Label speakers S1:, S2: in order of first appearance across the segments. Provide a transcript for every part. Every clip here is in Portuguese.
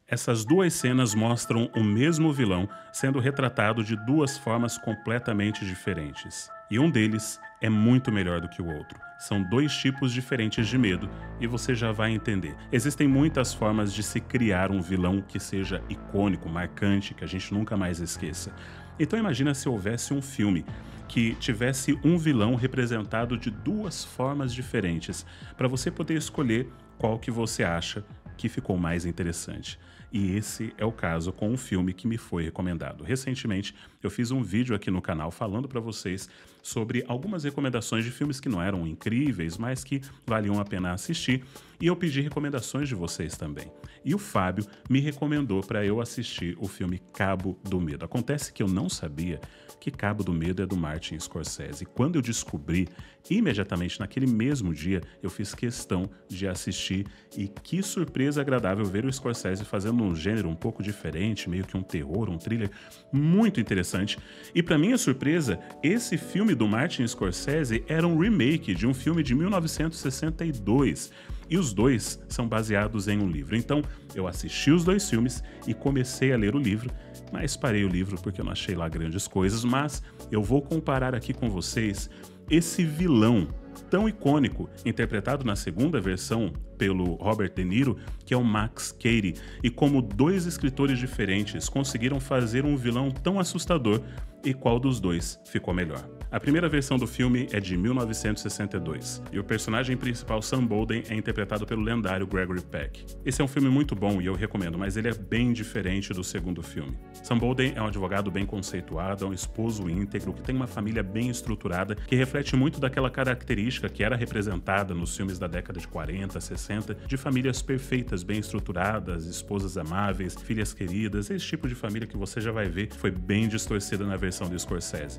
S1: Essas duas cenas mostram o mesmo vilão sendo retratado de duas formas completamente diferentes. E um deles é muito melhor do que o outro. São dois tipos diferentes de medo e você já vai entender. Existem muitas formas de se criar um vilão que seja icônico, marcante, que a gente nunca mais esqueça. Então imagina se houvesse um filme que tivesse um vilão representado de duas formas diferentes, para você poder escolher qual que você acha que ficou mais interessante. E esse é o caso com um filme que me foi recomendado. Recentemente, eu fiz um vídeo aqui no canal falando para vocês sobre algumas recomendações de filmes que não eram incríveis, mas que valiam a pena assistir, e eu pedi recomendações de vocês também. E o Fábio me recomendou para eu assistir o filme Cabo do Medo. Acontece que eu não sabia que Cabo do Medo é do Martin Scorsese. Quando eu descobri, imediatamente naquele mesmo dia, eu fiz questão de assistir, e que surpresa agradável ver o Scorsese fazendo um gênero um pouco diferente, meio que um terror, um thriller muito interessante. E para minha surpresa, esse filme do Martin Scorsese era um remake de um filme de 1962. E os dois são baseados em um livro. Então, eu assisti os dois filmes e comecei a ler o livro, mas parei o livro porque eu não achei lá grandes coisas. Mas eu vou comparar aqui com vocês esse vilão tão icônico, interpretado na segunda versão pelo Robert De Niro, que é o Max Cady, e como dois escritores diferentes conseguiram fazer um vilão tão assustador, e qual dos dois ficou melhor. A primeira versão do filme é de 1962, e o personagem principal, Sam Bolden, é interpretado pelo lendário Gregory Peck. Esse é um filme muito bom e eu recomendo, mas ele é bem diferente do segundo filme. Sam Bolden é um advogado bem conceituado, é um esposo íntegro, que tem uma família bem estruturada, que reflete muito daquela característica que era representada nos filmes da década de 40, 60, de famílias perfeitas, bem estruturadas, esposas amáveis, filhas queridas. Esse tipo de família que você já vai ver foi bem distorcida na versão do Scorsese.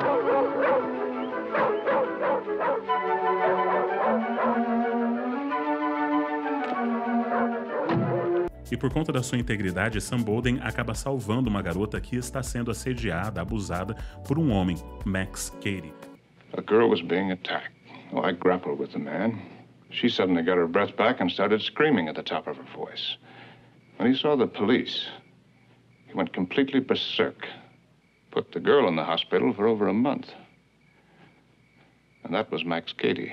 S1: E por conta da sua integridade, Sam Bolden acaba salvando uma garota que está sendo assediada, abusada por um homem, Max Cady.
S2: A girl was being attacked. Oh, I grappled with the man. She suddenly got her breath back and started screaming at the top of her voice. When he saw the police, he went completely berserk. Put the girl in the hospital for over a month. And that was Max Cady.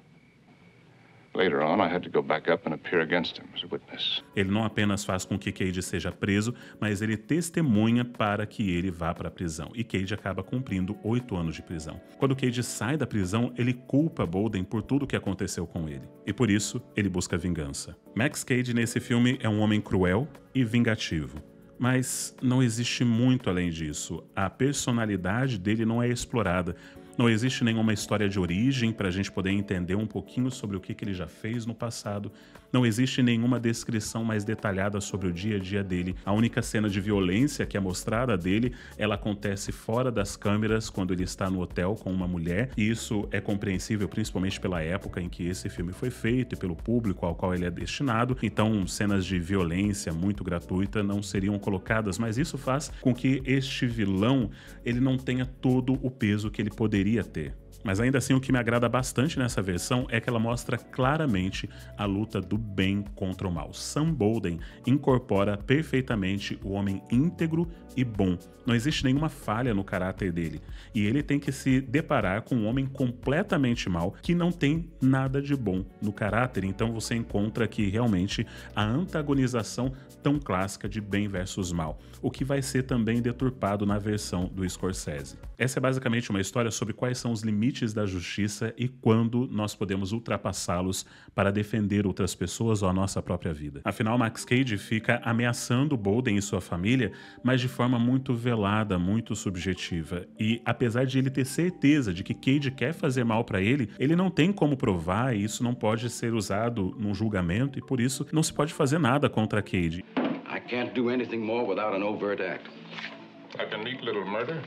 S2: Later on, I had to go back up and appear against him as a witness.
S1: Ele não apenas faz com que Cady seja preso, mas ele testemunha para que ele vá para a prisão. E Cady acaba cumprindo 8 anos de prisão. Quando Cady sai da prisão, ele culpa Bolden por tudo o que aconteceu com ele. E por isso, ele busca vingança. Max Cady, nesse filme, é um homem cruel e vingativo. Mas não existe muito além disso. A personalidade dele não é explorada. Não existe nenhuma história de origem para a gente poder entender um pouquinho sobre o que ele já fez no passado. Não existe nenhuma descrição mais detalhada sobre o dia a dia dele. A única cena de violência que é mostrada dele, ela acontece fora das câmeras quando ele está no hotel com uma mulher. E isso é compreensível principalmente pela época em que esse filme foi feito e pelo público ao qual ele é destinado. Então, cenas de violência muito gratuita não seriam colocadas, mas isso faz com que este vilão ele não tenha todo o peso que ele poderia ter. Mas ainda assim, o que me agrada bastante nessa versão é que ela mostra claramente a luta do bem contra o mal. Sam Bolden incorpora perfeitamente o homem íntegro e bom. Não existe nenhuma falha no caráter dele. E ele tem que se deparar com um homem completamente mau, que não tem nada de bom no caráter. Então você encontra aqui realmente a antagonização tão clássica de bem versus mal, o que vai ser também deturpado na versão do Scorsese. Essa é basicamente uma história sobre quais são os limites da justiça e quando nós podemos ultrapassá-los para defender outras pessoas ou a nossa própria vida. Afinal, Max Cady fica ameaçando Bolden e sua família, mas de forma muito velada, muito subjetiva. E apesar de ele ter certeza de que Cady quer fazer mal para ele, ele não tem como provar e isso não pode ser usado num julgamento e por isso não se pode fazer nada contra Cady.
S3: I can't do anything more without an overt act.
S2: Like a neat little murder?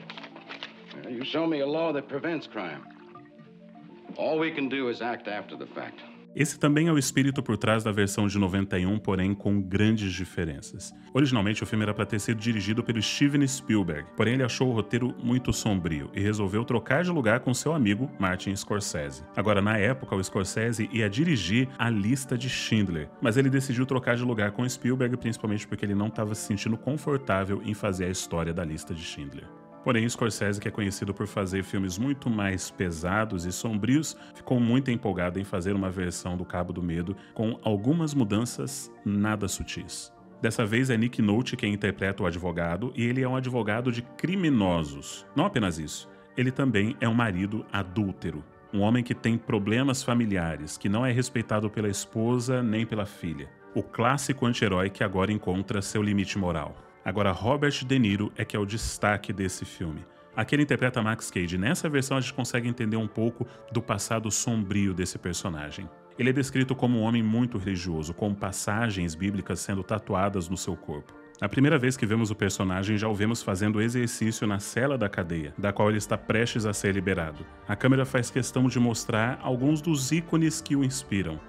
S3: You show me a law that prevents crime. All we can do is act after the fact.
S1: Esse também é o espírito por trás da versão de 91, porém com grandes diferenças. Originalmente o filme era para ter sido dirigido pelo Steven Spielberg, porém ele achou o roteiro muito sombrio e resolveu trocar de lugar com seu amigo Martin Scorsese. Agora, na época, o Scorsese ia dirigir A Lista de Schindler, mas ele decidiu trocar de lugar com Spielberg principalmente porque ele não estava se sentindo confortável em fazer a história da Lista de Schindler. Porém, Scorsese, que é conhecido por fazer filmes muito mais pesados e sombrios, ficou muito empolgado em fazer uma versão do Cabo do Medo com algumas mudanças nada sutis. Dessa vez é Nick Nolte quem interpreta o advogado, e ele é um advogado de criminosos. Não apenas isso, ele também é um marido adúltero. Um homem que tem problemas familiares, que não é respeitado pela esposa nem pela filha. O clássico anti-herói que agora encontra seu limite moral. Agora, Robert De Niro é que é o destaque desse filme. Aqui ele interpreta Max Cady. Nessa versão a gente consegue entender um pouco do passado sombrio desse personagem. Ele é descrito como um homem muito religioso, com passagens bíblicas sendo tatuadas no seu corpo. A primeira vez que vemos o personagem, já o vemos fazendo exercício na cela da cadeia, da qual ele está prestes a ser liberado. A câmera faz questão de mostrar alguns dos ícones que o inspiram.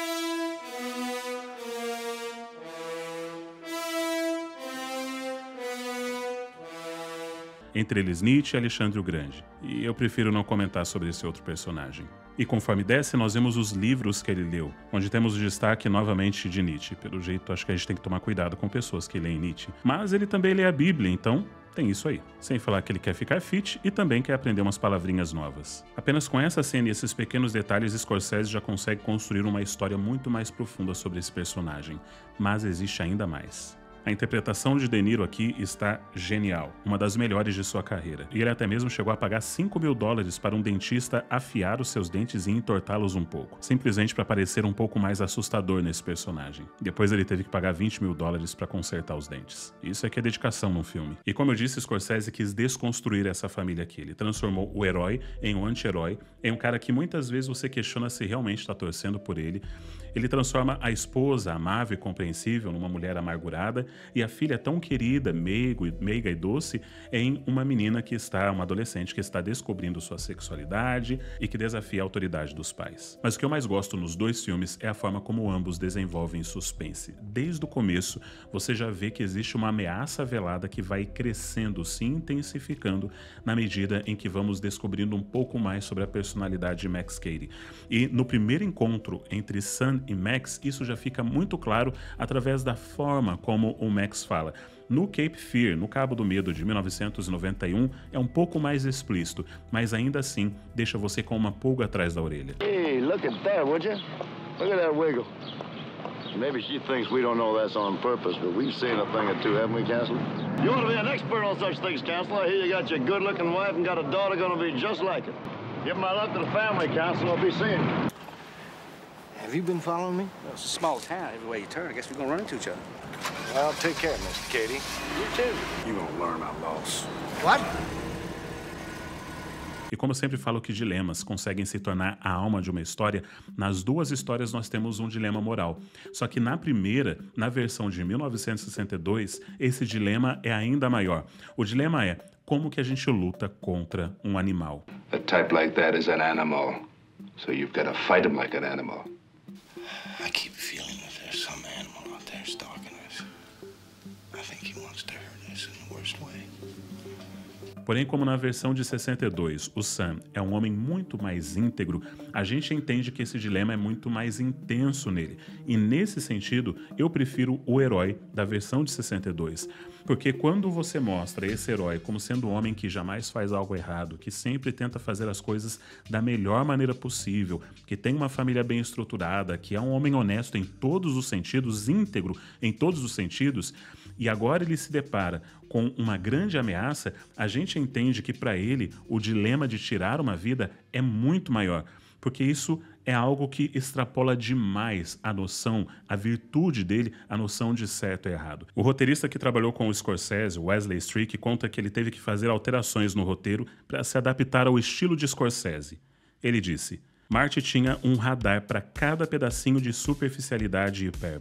S1: Entre eles Nietzsche e Alexandre o Grande, e eu prefiro não comentar sobre esse outro personagem. E conforme desce, nós vemos os livros que ele leu, onde temos o destaque novamente de Nietzsche. Pelo jeito, acho que a gente tem que tomar cuidado com pessoas que leem Nietzsche. Mas ele também lê a Bíblia, então tem isso aí. Sem falar que ele quer ficar fit e também quer aprender umas palavrinhas novas. Apenas com essa cena e esses pequenos detalhes, Scorsese já consegue construir uma história muito mais profunda sobre esse personagem. Mas existe ainda mais. A interpretação de De Niro aqui está genial, uma das melhores de sua carreira. E ele até mesmo chegou a pagar $5.000 para um dentista afiar os seus dentes e entortá-los um pouco, simplesmente para parecer um pouco mais assustador nesse personagem. Depois ele teve que pagar $20.000 para consertar os dentes. Isso é que é dedicação num filme. E como eu disse, Scorsese quis desconstruir essa família aqui. Ele transformou o herói em um anti-herói, em um cara que muitas vezes você questiona se realmente está torcendo por ele. Ele transforma a esposa amável e compreensível numa mulher amargurada, e a filha tão querida, meiga e doce, em uma menina uma adolescente que está descobrindo sua sexualidade e que desafia a autoridade dos pais. Mas o que eu mais gosto nos dois filmes é a forma como ambos desenvolvem suspense. Desde o começo, você já vê que existe uma ameaça velada que vai crescendo, se intensificando, na medida em que vamos descobrindo um pouco mais sobre a personalidade de Max Cady. E no primeiro encontro entre Sam e Max, isso já fica muito claro através da forma como o Max fala. No Cape Fear, no Cabo do Medo de 1991, é um pouco mais explícito, mas ainda assim deixa você com uma pulga atrás da orelha.
S4: Hey, look at that, would you? Look at that wiggle. Maybe she thinks we don't know that's on purpose, but we've seen a thing or two, haven't we, Counselor? You ought to be an expert on such things, Counselor. Here you got your good-looking wife and got a daughter gonna be just like it. Give my love to the family, Counselor. I'll be seeing you. Have you been following me?
S5: Well, it's a small town. Every way you turn, I guess we're gonna run into each other.
S4: Well, take care, Mr. Cady.
S5: You too.
S4: You're gonna learn our loss.
S5: What?
S1: E como eu sempre falo que dilemas conseguem se tornar a alma de uma história, nas duas histórias nós temos um dilema moral. Só que na primeira, na versão de 1962, esse dilema é ainda maior. O dilema é como que a gente luta contra um animal.
S3: A type like that is an animal. So you've got to fight him like an animal.
S4: I keep feeling that there's some animal out there stalking us. I think he wants to hurt us in the worst way.
S1: Porém, como na versão de 62, o Sam é um homem muito mais íntegro, a gente entende que esse dilema é muito mais intenso nele. E nesse sentido, eu prefiro o herói da versão de 62. Porque quando você mostra esse herói como sendo um homem que jamais faz algo errado, que sempre tenta fazer as coisas da melhor maneira possível, que tem uma família bem estruturada, que é um homem honesto em todos os sentidos, íntegro em todos os sentidos, e agora ele se depara com uma grande ameaça, a gente entende que para ele o dilema de tirar uma vida é muito maior, porque isso é algo que extrapola demais a noção, a virtude dele, a noção de certo e errado. O roteirista que trabalhou com o Scorsese, Wesley Strick, conta que ele teve que fazer alterações no roteiro para se adaptar ao estilo de Scorsese. Ele disse: Marty tinha um radar para cada pedacinho de superficialidade e hipérbole.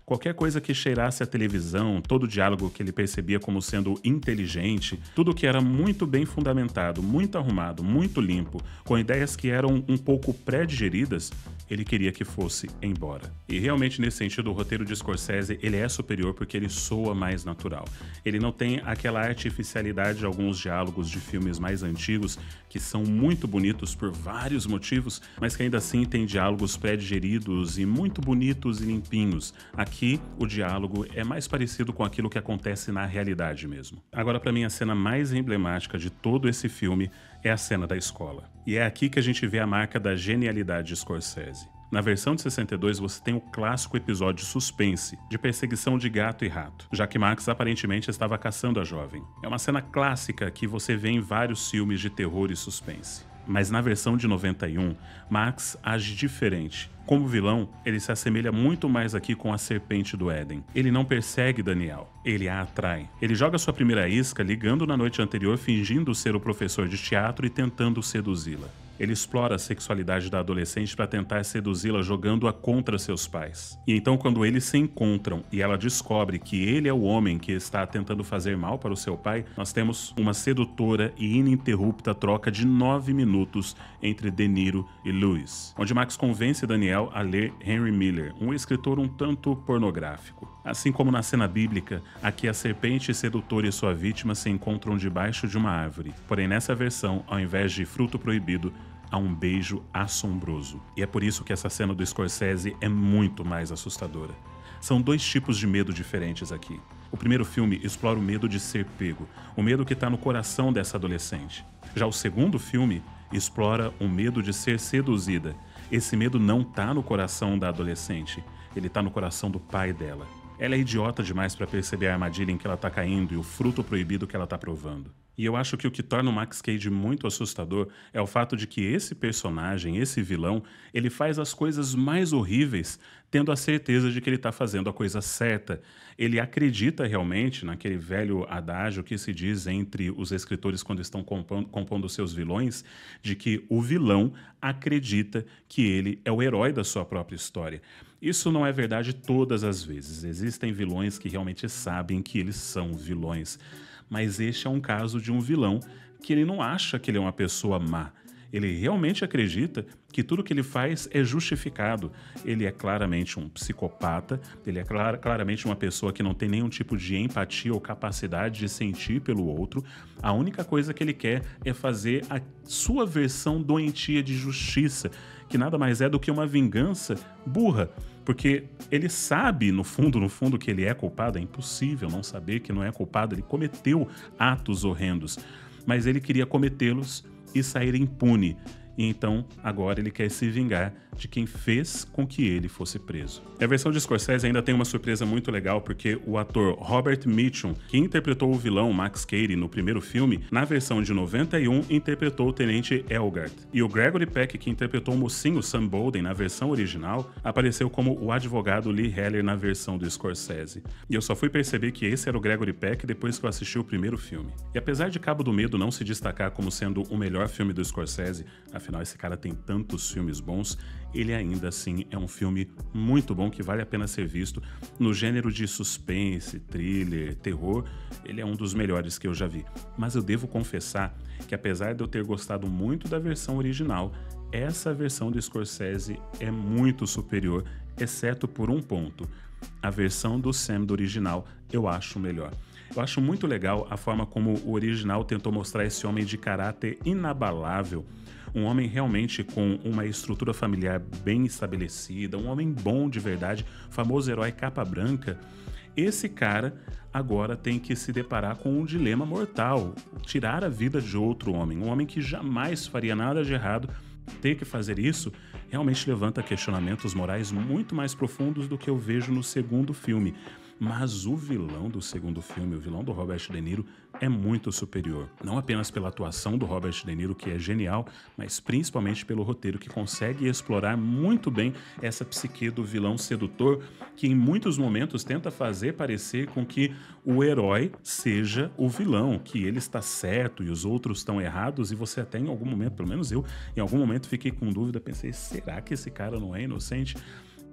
S1: Qualquer coisa que cheirasse a televisão, todo diálogo que ele percebia como sendo inteligente, tudo que era muito bem fundamentado, muito arrumado, muito limpo, com ideias que eram um pouco pré-digeridas, ele queria que fosse embora. E realmente, nesse sentido, o roteiro de Scorsese, ele é superior porque ele soa mais natural. Ele não tem aquela artificialidade de alguns diálogos de filmes mais antigos, que são muito bonitos por vários motivos, mas que ainda assim tem diálogos pré-digeridos e muito bonitos e limpinhos. Aqui, o diálogo é mais parecido com aquilo que acontece na realidade mesmo. Agora, para mim, a cena mais emblemática de todo esse filme é a cena da escola. E é aqui que a gente vê a marca da genialidade de Scorsese. Na versão de 62, você tem o clássico episódio suspense, de perseguição de gato e rato, já que Max aparentemente estava caçando a jovem. É uma cena clássica que você vê em vários filmes de terror e suspense. Mas na versão de 91, Max age diferente. Como vilão, ele se assemelha muito mais aqui com a Serpente do Éden. Ele não persegue Danielle, ele a atrai. Ele joga sua primeira isca ligando na noite anterior, fingindo ser o professor de teatro e tentando seduzi-la. Ele explora a sexualidade da adolescente para tentar seduzi-la jogando-a contra seus pais. E então, quando eles se encontram e ela descobre que ele é o homem que está tentando fazer mal para o seu pai, nós temos uma sedutora e ininterrupta troca de 9 minutos entre De Niro e Lewis, onde Max convence Danielle a ler Henry Miller, um escritor um tanto pornográfico. Assim como na cena bíblica, aqui a serpente sedutora e sua vítima se encontram debaixo de uma árvore. Porém, nessa versão, ao invés de fruto proibido, há um beijo assombroso. E é por isso que essa cena do Scorsese é muito mais assustadora. São dois tipos de medo diferentes aqui. O primeiro filme explora o medo de ser pego, o medo que está no coração dessa adolescente. Já o segundo filme explora o medo de ser seduzida. Esse medo não está no coração da adolescente, ele está no coração do pai dela. Ela é idiota demais para perceber a armadilha em que ela está caindo e o fruto proibido que ela está provando. E eu acho que o que torna o Max Cage muito assustador é o fato de que esse personagem, esse vilão, ele faz as coisas mais horríveis tendo a certeza de que ele está fazendo a coisa certa. Ele acredita realmente naquele velho adágio que se diz entre os escritores quando estão compondo seus vilões, de que o vilão acredita que ele é o herói da sua própria história. Isso não é verdade todas as vezes. Existem vilões que realmente sabem que eles são vilões. Mas este é um caso de um vilão que ele não acha que ele é uma pessoa má. Ele realmente acredita que tudo que ele faz é justificado. Ele é claramente um psicopata, ele é claramente uma pessoa que não tem nenhum tipo de empatia ou capacidade de sentir pelo outro. A única coisa que ele quer é fazer a sua versão doentia de justiça, que nada mais é do que uma vingança burra. Porque ele sabe, no fundo, que ele é culpado. É impossível não saber que não é culpado. Ele cometeu atos horrendos, mas ele queria cometê-los e sair impune. E então, agora ele quer se vingar de quem fez com que ele fosse preso. E a versão de Scorsese ainda tem uma surpresa muito legal, porque o ator Robert Mitchum, que interpretou o vilão Max Cady no primeiro filme, na versão de 91, interpretou o Tenente Elgart. E o Gregory Peck, que interpretou o mocinho Sam Bolden na versão original, apareceu como o advogado Lee Heller na versão do Scorsese. E eu só fui perceber que esse era o Gregory Peck depois que eu assisti o primeiro filme. E apesar de Cabo do Medo não se destacar como sendo o melhor filme do Scorsese, afinal esse cara tem tantos filmes bons, ele ainda assim é um filme muito bom que vale a pena ser visto. No gênero de suspense, thriller, terror, ele é um dos melhores que eu já vi. Mas eu devo confessar que apesar de eu ter gostado muito da versão original, essa versão do Scorsese é muito superior, exceto por um ponto. A versão do Sam do original eu acho melhor. Eu acho muito legal a forma como o original tentou mostrar esse homem de caráter inabalável, um homem realmente com uma estrutura familiar bem estabelecida, um homem bom de verdade, famoso herói capa branca. Esse cara agora tem que se deparar com um dilema mortal, tirar a vida de outro homem, um homem que jamais faria nada de errado. Ter que fazer isso realmente levanta questionamentos morais muito mais profundos do que eu vejo no segundo filme. Mas o vilão do segundo filme, o vilão do Robert De Niro, é muito superior. Não apenas pela atuação do Robert De Niro, que é genial, mas principalmente pelo roteiro, que consegue explorar muito bem essa psique do vilão sedutor, que em muitos momentos tenta fazer parecer com que o herói seja o vilão, que ele está certo e os outros estão errados, e você até em algum momento, pelo menos eu, em algum momento fiquei com dúvida, pensei, será que esse cara não é inocente?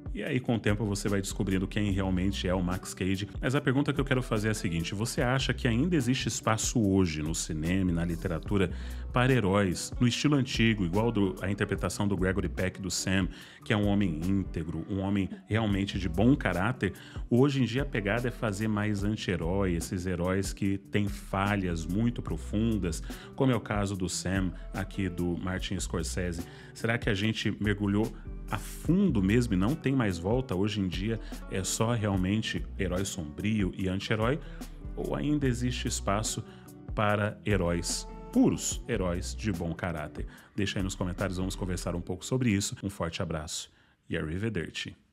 S1: E aí, com o tempo, você vai descobrindo quem realmente é o Max Cady. Mas a pergunta que eu quero fazer é a seguinte: você acha que ainda existe espaço hoje no cinema e na literatura para heróis no estilo antigo, igual a interpretação do Gregory Peck do Sam, que é um homem íntegro, um homem realmente de bom caráter? Hoje em dia a pegada é fazer mais anti-herói, esses heróis que têm falhas muito profundas, como é o caso do Sam, aqui do Martin Scorsese. Será que a gente mergulhou a fundo mesmo e não tem mais volta? Hoje em dia é só realmente herói sombrio e anti-herói? Ou ainda existe espaço para heróis puros, heróis de bom caráter? Deixa aí nos comentários, vamos conversar um pouco sobre isso. Um forte abraço e arrivederci.